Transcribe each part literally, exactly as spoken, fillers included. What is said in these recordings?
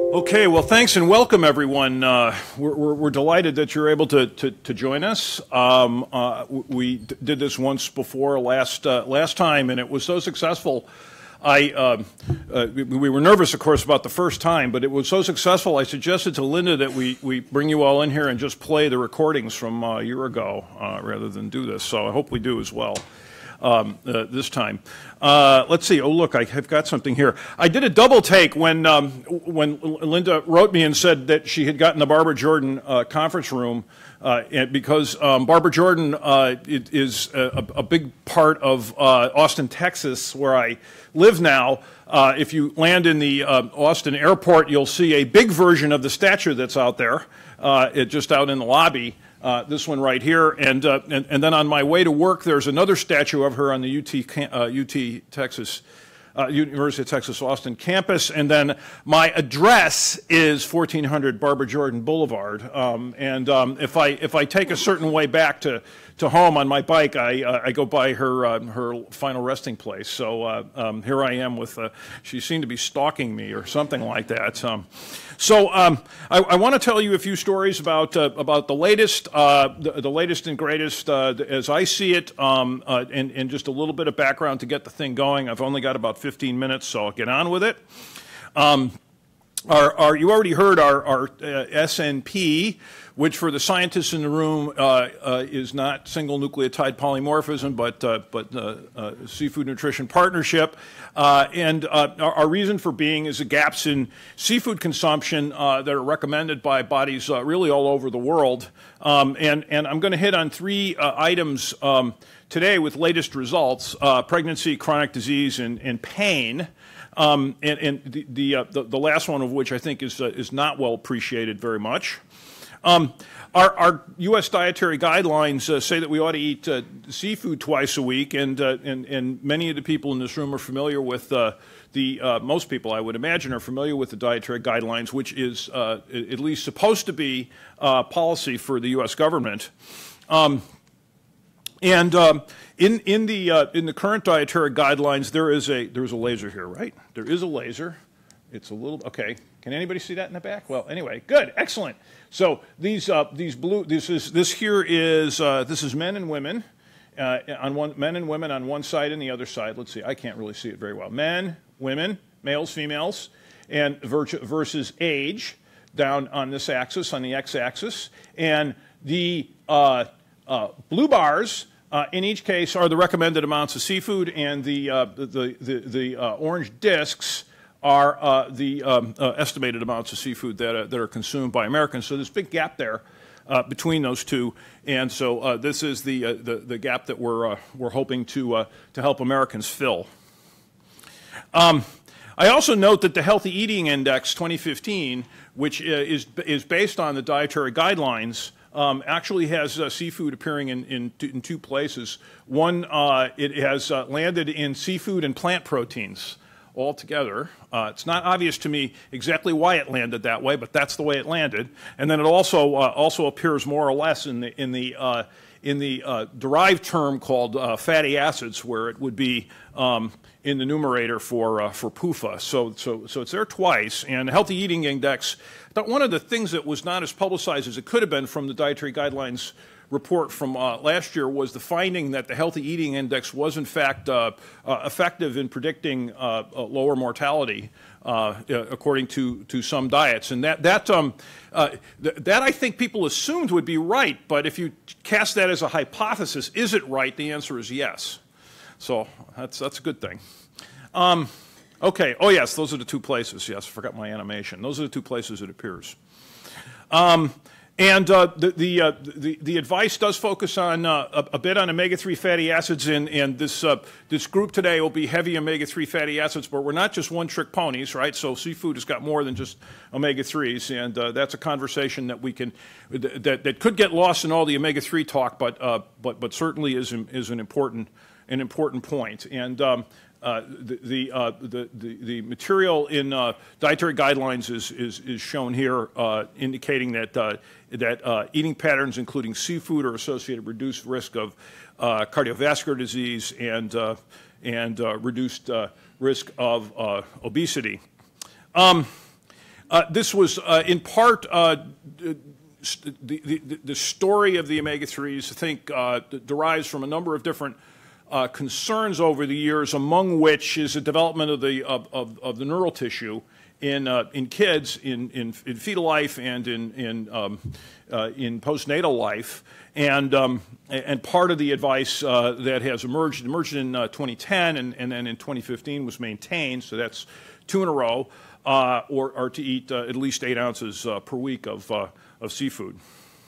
Okay, well, thanks and welcome, everyone. Uh, we're, we're, we're delighted that you're able to, to, to join us. Um, uh, we d did this once before last, uh, last time, and it was so successful. I, uh, uh, we were nervous, of course, about the first time, but it was so successful, I suggested to Linda that we, we bring you all in here and just play the recordings from uh, a year ago uh, rather than do this. So I hope we do as well. Um, uh, this time. Uh, let's see. Oh, look, I have got something here. I did a double take when um, when Linda wrote me and said that she had gotten the Barbara Jordan uh, conference room uh, and because um, Barbara Jordan uh, it is a, a big part of uh, Austin, Texas, where I live now. Uh, if you land in the uh, Austin airport, you'll see a big version of the statue that's out there, uh, it, just out in the lobby. Uh, this one right here, and, uh, and and then on my way to work, there's another statue of her on the U T uh, U T Texas uh, University of Texas Austin campus, and then my address is fourteen hundred Barbara Jordan Boulevard. Um, and um, if I if I take a certain way back to to home on my bike, I uh, I go by her uh, her final resting place. So uh, um, here I am with uh, she seemed to be stalking me or something like that. Um, So um, I, I want to tell you a few stories about uh, about the latest, uh, the, the latest and greatest uh, as I see it, um, uh, and, and just a little bit of background to get the thing going. I've only got about fifteen minutes, so I'll get on with it. Um, our, our, you already heard our, our uh, S N P, which for the scientists in the room uh, uh, is not single nucleotide polymorphism, but uh, but uh, uh, seafood nutrition partnership. Uh, and uh, our, our reason for being is the gaps in seafood consumption uh, that are recommended by bodies uh, really all over the world. Um, and, and I'm going to hit on three uh, items um, today with latest results: uh, pregnancy, chronic disease, and, and pain. Um, and and the the, uh, the the last one of which I think is uh, is not well appreciated very much. Um, our, our U S dietary guidelines uh, say that we ought to eat uh, seafood twice a week, and, uh, and and many of the people in this room are familiar with uh, the uh, most people, I would imagine, are familiar with the dietary guidelines, which is uh, at least supposed to be uh, policy for the U S government. Um, and um, in in the uh, in the current dietary guidelines, there is a there is a laser here, right? There is a laser. It's a little okay. Can anybody see that in the back? Well, anyway, good, excellent. So these uh, these blue this is this here is uh, this is men and women uh, on one men and women on one side and the other side. Let's see, I can't really see it very well. Men, women, males, females, and versus age down on this axis on the x-axis, and the uh, uh, blue bars. Uh, in each case are the recommended amounts of seafood, and the uh, the the, the uh, orange discs are uh, the um, uh, estimated amounts of seafood that, uh, that are consumed by Americans. So there's a big gap there uh, between those two, and so uh, this is the, uh, the the gap that we're uh, we're hoping to uh, to help Americans fill. Um, I also note that the Healthy Eating Index twenty fifteen, which is is based on the dietary guidelines, Um, actually has uh, seafood appearing in, in, in two places. One, uh, it has uh, landed in seafood and plant proteins all together. Uh, it's not obvious to me exactly why it landed that way, but that's the way it landed. And then it also uh, also appears more or less in the in the uh, in the uh, derived term called uh, fatty acids, where it would be um, in the numerator for uh, for P U F A. So so so it's there twice. And the Healthy Eating Index. But one of the things that was not as publicized as it could have been from the dietary guidelines report from uh, last year was the finding that the Healthy Eating Index was in fact uh, uh, effective in predicting uh, lower mortality uh, according to to some diets, and that that um, uh, th that I think people assumed would be right. But if you cast that as a hypothesis, is it right? The answer is yes. So that's that's a good thing. Um, okay. Oh yes, those are the two places. Yes, I forgot my animation. Those are the two places it appears. Um, And uh, the the, uh, the the advice does focus on uh, a, a bit on omega three fatty acids, and and this uh, this group today will be heavy omega three fatty acids. But we're not just one trick ponies, right? So seafood has got more than just omega threes, and uh, that's a conversation that we can that that could get lost in all the omega three talk, but uh, but but certainly is is an important an important point. And um, Uh, the the, uh, the the the material in uh, dietary guidelines is is is shown here, uh, indicating that uh, that uh, eating patterns, including seafood, are associated with reduced risk of uh, cardiovascular disease and uh, and uh, reduced uh, risk of uh, obesity. Um, Uh, this was uh, in part uh, the, the, the story of the omega threes, I think, uh, derives from a number of different uh, concerns over the years, among which is the development of the, of, of, of the neural tissue in, uh, in kids, in, in, in fetal life and in, in, um, uh, in postnatal life. And, um, and part of the advice uh, that has emerged, emerged in uh, twenty ten and, and then in twenty fifteen was maintained, so that's two in a row, uh, or, or to eat uh, at least eight ounces uh, per week of, uh, of seafood.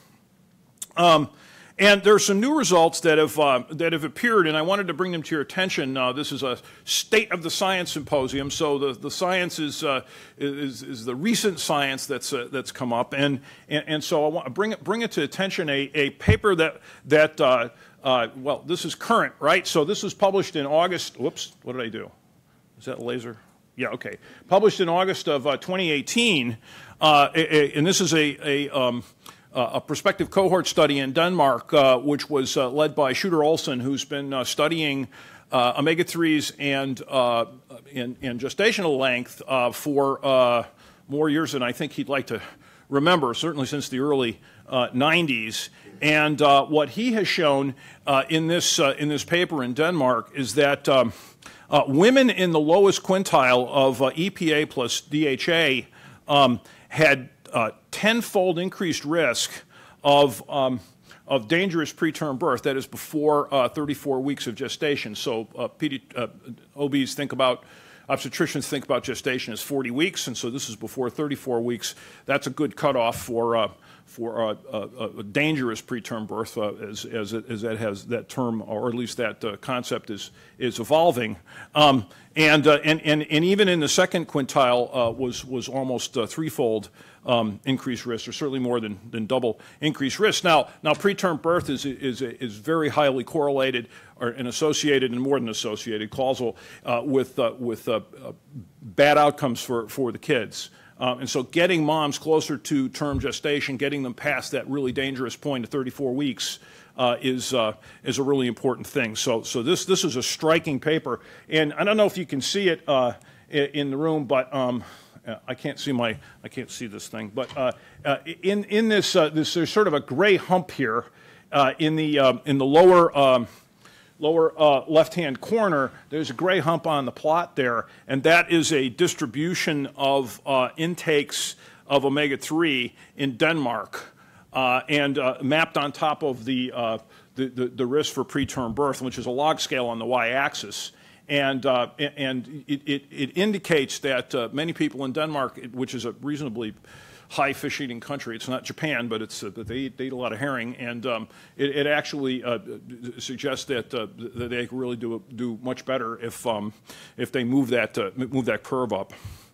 Um, and there are some new results that have, uh, that have appeared, and I wanted to bring them to your attention. Uh, this is a State of the Science Symposium, so the, the science is, uh, is, is the recent science that's, uh, that's come up. And, and, and so I want to bring it, bring it to attention, a, a paper that, that uh, uh, well, this is current, right? So this was published in August. Whoops, what did I do? Is that laser? Yeah, okay. Published in August of uh, twenty eighteen, uh, a, a, and this is a, a, um, a prospective cohort study in Denmark, uh, which was uh, led by Shooter Olsen, who's been uh, studying uh, omega threes and, uh, and, and gestational length uh, for uh, more years than I think he'd like to remember, certainly since the early uh, nineties. And uh, what he has shown uh, in, this, uh, in this paper in Denmark is that um, Uh, women in the lowest quintile of uh, E P A plus D H A um, had uh, tenfold increased risk of, um, of dangerous preterm birth, that is before uh, thirty-four weeks of gestation. So uh, pedi uh, O Bs think about, obstetricians think about gestation as forty weeks, and so this is before thirty-four weeks. That's a good cutoff for uh, for uh, a, a dangerous preterm birth, uh, as, as, it, as that has that term, or at least that uh, concept is is evolving. Um, and, uh, and and and even in the second quintile uh, was was almost uh, threefold um, increased risk, or certainly more than than double increased risk. Now now preterm birth is is is very highly correlated or and associated, and more than associated, causal uh, with uh, with uh, uh, bad outcomes for for the kids. Um, and so getting moms closer to term gestation, getting them past that really dangerous point of thirty-four weeks uh, is, uh, is a really important thing. So, so this, this is a striking paper. And I don't know if you can see it uh, in the room, but um, I can't see my, I can't see this thing. But uh, uh, in, in this, uh, this, there's sort of a gray hump here uh, in, the, uh, in the lower um, lower uh, left-hand corner. There's a gray hump on the plot there, and that is a distribution of uh, intakes of omega three in Denmark, uh, and uh, mapped on top of the, uh, the, the, the risk for preterm birth, which is a log scale on the y-axis. And, uh, and it, it, it indicates that uh, many people in Denmark, which is a reasonably high fish-eating country. It's not Japan, but it's uh, they, eat, they eat a lot of herring, and um, it, it actually uh, suggests that, uh, that they really do do much better if um, if they move that uh, move that curve up.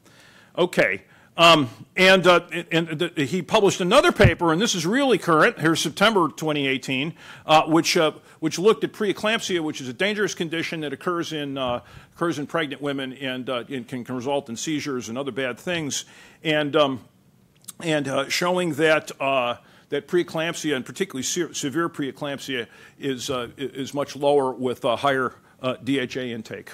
Okay, um, and uh, and the, he published another paper, and this is really current. Here's September twenty eighteen, uh, which uh, which looked at preeclampsia, which is a dangerous condition that occurs in uh, occurs in pregnant women, and, uh, and can, can result in seizures and other bad things, and um, and uh, showing that uh, that preeclampsia, and particularly se severe preeclampsia, is uh, is much lower with uh, higher uh, D H A intake.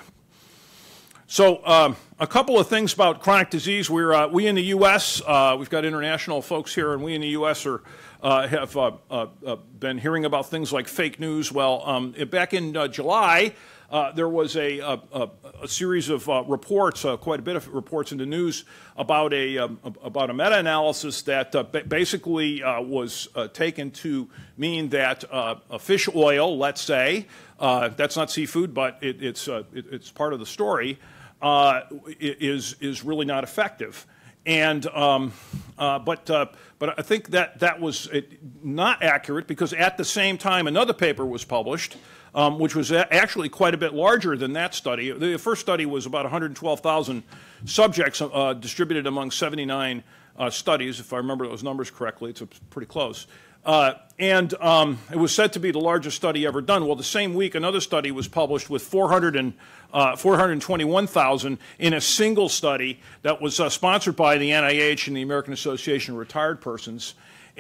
So um, a couple of things about chronic disease. We're uh, we in the U S uh, we've got international folks here, and we in the U S are uh, have uh, uh, uh, been hearing about things like fake news. Well, um, back in uh, July. Uh, there was a, a, a series of uh, reports, uh, quite a bit of reports in the news about a, um, about a meta-analysis that uh, basically uh, was uh, taken to mean that uh, a fish oil, let's say, uh, that's not seafood, but it, it's, uh, it, it's part of the story, uh, is, is really not effective. And, um, uh, but, uh, but I think that that was not accurate, because at the same time another paper was published, Um, which was a actually quite a bit larger than that study. The first study was about one hundred twelve thousand subjects uh, distributed among seventy-nine uh, studies, if I remember those numbers correctly. It's pretty close. Uh, and um, it was said to be the largest study ever done. Well, the same week, another study was published with four hundred twenty-one thousand in a single study that was uh, sponsored by the N I H and the American Association of Retired Persons.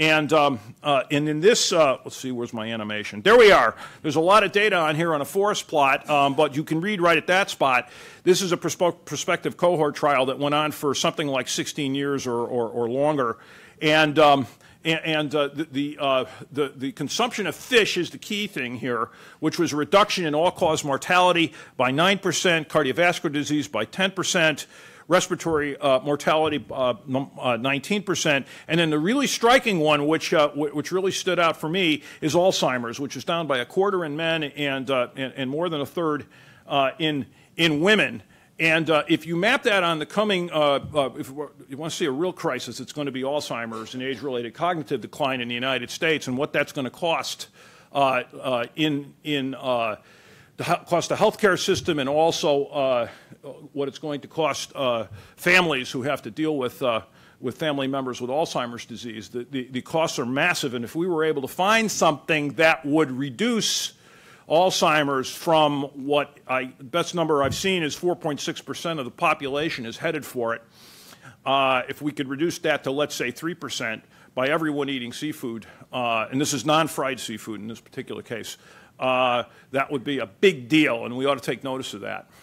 And, um, uh, and in this, uh, let's see, where's my animation? There we are. There's a lot of data on here on a forest plot, um, but you can read right at that spot. This is a perspe prospective cohort trial that went on for something like sixteen years or, or, or longer. And, um, and, and uh, the, the, uh, the, the consumption of fish is the key thing here, which was a reduction in all-cause mortality by nine percent, cardiovascular disease by ten percent, respiratory uh, mortality uh, uh, nineteen percent, and then the really striking one, which uh, which really stood out for me, is Alzheimer's, which is down by a quarter in men and uh, and, and more than a third uh, in in women. And uh, if you map that on the coming, uh, uh, if you want to see a real crisis, it's going to be Alzheimer's and age-related cognitive decline in the United States, and what that's going to cost uh, uh, in in uh, the cost the healthcare system, and also uh, what it's going to cost uh, families who have to deal with uh, with family members with Alzheimer's disease. The, the, the costs are massive, and if we were able to find something that would reduce Alzheimer's from what I, the best number I've seen is four point six percent of the population is headed for it. Uh, if we could reduce that to, let's say, three percent by everyone eating seafood, uh, and this is non-fried seafood in this particular case, uh, that would be a big deal, and we ought to take notice of that.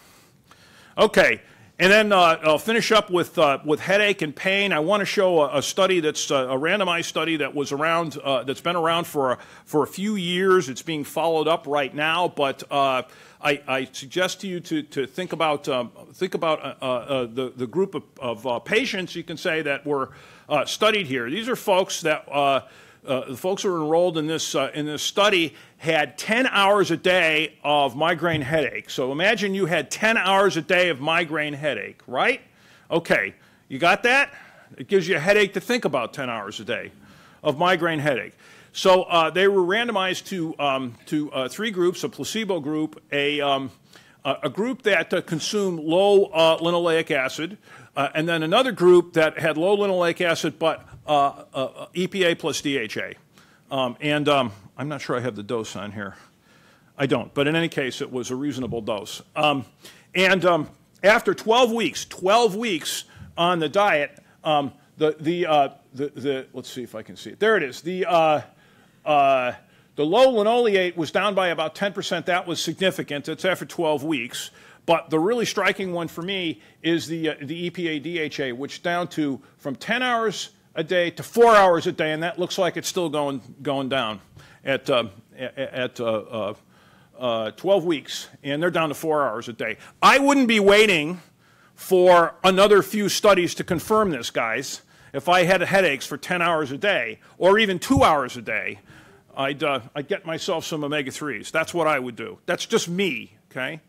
Okay. And then uh, I'll finish up with, uh, with headache and pain. I want to show a, a study that's uh, a randomized study that was around, uh, that's been around for a, for a few years. It's being followed up right now, but uh, I, I suggest to you to, to think about, um, think about uh, uh, the, the group of, of uh, patients, you can say, that were uh, studied here. These are folks that, uh, uh, the folks who are enrolled in this, uh, in this study had ten hours a day of migraine headache. So imagine you had ten hours a day of migraine headache, right? Okay, you got that? It gives you a headache to think about ten hours a day of migraine headache. So uh, they were randomized to, um, to uh, three groups, a placebo group, a, um, a group that uh, consumed low uh, linoleic acid, uh, and then another group that had low linoleic acid but uh, uh, E P A plus D H A. Um, and um, I'm not sure I have the dose on here. I don't, but in any case, it was a reasonable dose. Um, and um, after twelve weeks, twelve weeks on the diet, um, the, the, uh, the, the, let's see if I can see it. There it is. The, uh, uh, the low linoleate was down by about ten percent. That was significant. It's after twelve weeks. But the really striking one for me is the, uh, the E P A D H A, which down to from ten hours a day to four hours a day, and that looks like it's still going, going down at, uh, at uh, uh, uh, twelve weeks, and they're down to four hours a day. I wouldn't be waiting for another few studies to confirm this, guys. If I had headaches for ten hours a day, or even two hours a day, I'd, uh, I'd get myself some omega threes. That's what I would do. That's just me, okay?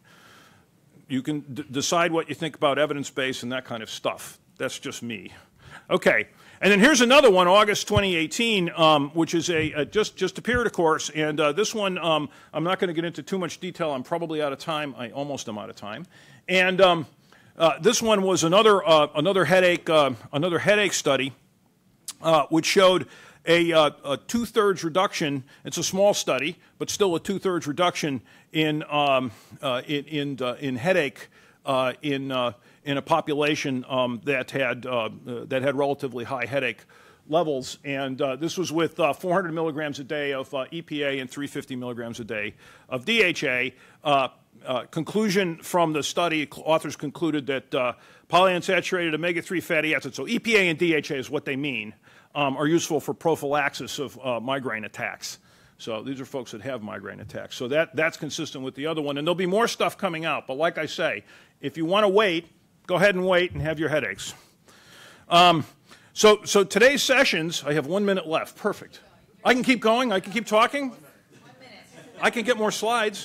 You can d decide what you think about evidence-based and that kind of stuff. That's just me. Okay. And then here's another one, August twenty eighteen, um, which is a, a just just appeared, of course. And uh, this one, um, I'm not going to get into too much detail. I'm probably out of time. I almost am out of time. And um, uh, this one was another uh, another headache uh, another headache study, uh, which showed a, uh, a two-thirds reduction. It's a small study, but still a two-thirds reduction in um, uh, in in, uh, in headache uh, in. Uh, in a population um, that had uh, uh, that had relatively high headache levels, and uh, this was with uh, four hundred milligrams a day of uh, E P A and three hundred fifty milligrams a day of D H A. Uh, uh, conclusion from the study: authors concluded that uh, polyunsaturated omega three fatty acids, so E P A and D H A is what they mean, um, are useful for prophylaxis of uh, migraine attacks. So these are folks that have migraine attacks. So that that's consistent with the other one, and there'll be more stuff coming out. But like I say, if you want to wait, go ahead and wait and have your headaches. Um, so, so today's sessions, I have one minute left. Perfect. I can keep going. I can keep talking. I can get more slides.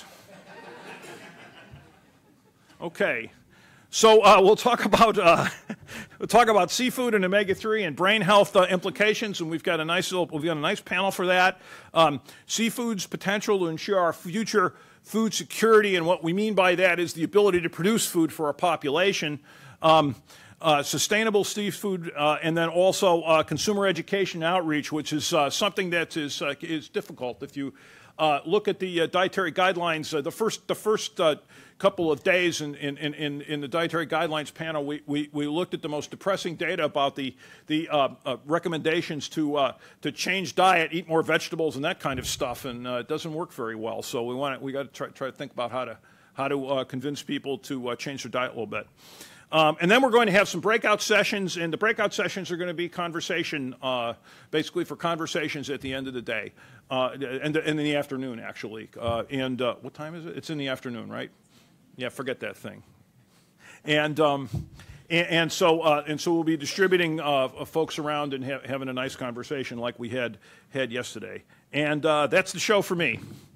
Okay. So uh, we'll talk about uh, we'll talk about seafood and omega three and brain health uh, implications, and we've got a nice little, we've got a nice panel for that. Um, seafood's potential to ensure our future food security, and what we mean by that is the ability to produce food for our population, um, uh, sustainable seafood, uh, and then also uh, consumer education outreach, which is uh, something that is uh, is difficult if you uh, look at the uh, dietary guidelines. Uh, the first, the first uh, couple of days in, in, in, in the dietary guidelines panel, we, we, we looked at the most depressing data about the, the uh, uh, recommendations to, uh, to change diet, eat more vegetables and that kind of stuff, and uh, it doesn't work very well. So we, want we got to try, try to think about how to, how to uh, convince people to uh, change their diet a little bit. Um, and then we're going to have some breakout sessions, and the breakout sessions are going to be conversation, uh, basically for conversations at the end of the day, uh, and, and in the afternoon, actually. Uh, and uh, what time is it? It's in the afternoon, right? Yeah, forget that thing. And um, and, and so uh, and so we'll be distributing uh, folks around and ha having a nice conversation like we had had yesterday. And uh, that's the show for me.